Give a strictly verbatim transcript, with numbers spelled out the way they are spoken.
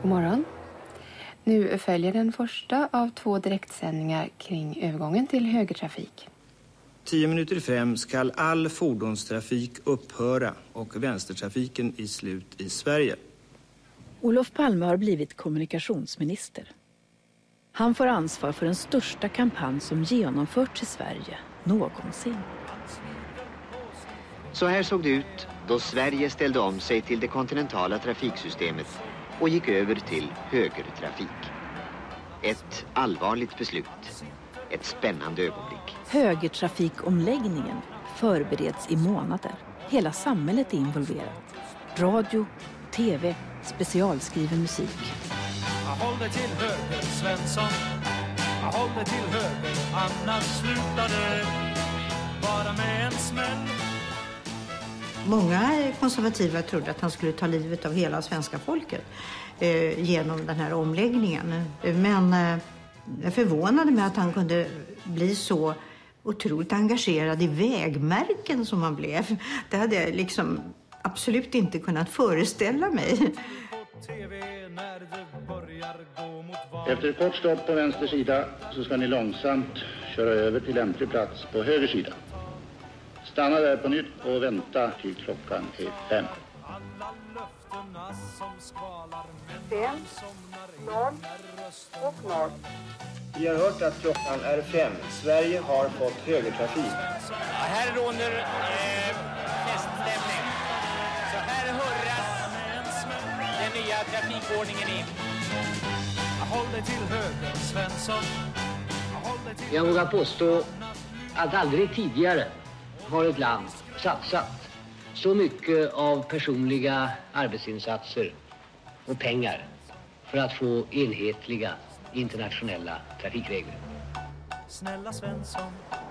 morgon. Nu följer den första av två direktsändningar kring övergången till högertrafik. Tio minuter i fem ska all fordonstrafik upphöra och vänstertrafiken i slut i Sverige. Olof Palme har blivit kommunikationsminister. Han får ansvar för den största kampanj som genomförts i Sverige någonsin. Så här såg det ut då Sverige ställde om sig till det kontinentala trafiksystemet och gick över till högertrafik. Ett allvarligt beslut. Ett spännande ögonblick. Högertrafikomläggningen förbereds i månader. Hela samhället är involverat. Radio, tv, specialskriven musik. Jag håller till höger, Svensson. Jag håller till höger, annars slutar det bara med en smäll. Många konservativa trodde att han skulle ta livet av hela svenska folket eh, genom den här omläggningen. Men eh, jag förvånade mig att han kunde bli så otroligt engagerad i vägmärken som han blev. Det hade jag liksom absolut inte kunnat föreställa mig. Efter ett kort stopp på vänster sida så ska ni långsamt köra över till lämplig plats på höger sida. Stanna där på nytt och vänta till klockan är fem. Fem, noll och noll. Vi har hört att klockan är fem. Sverige har fått högertrafik. Ja, här råder eh, feststämning. Så här hurras den nya trafikordningen in. Jag håller till höger, Svensson. Jag vågar påstå att aldrig tidigare har ett land satsat så mycket av personliga arbetsinsatser och pengar för att få enhetliga internationella trafikregler. Snälla Svensson.